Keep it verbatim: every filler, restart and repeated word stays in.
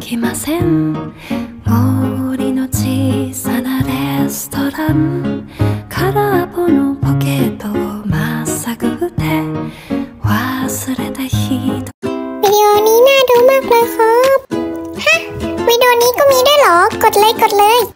きません。森の小さなレストラン、空っぽのポケットをまっさぐって忘れた人。 วิดีโอนี้น่าดูมากเลยครับฮะวิดีโอนี้ก็มีด้วยเหรอกดเลยกดเลย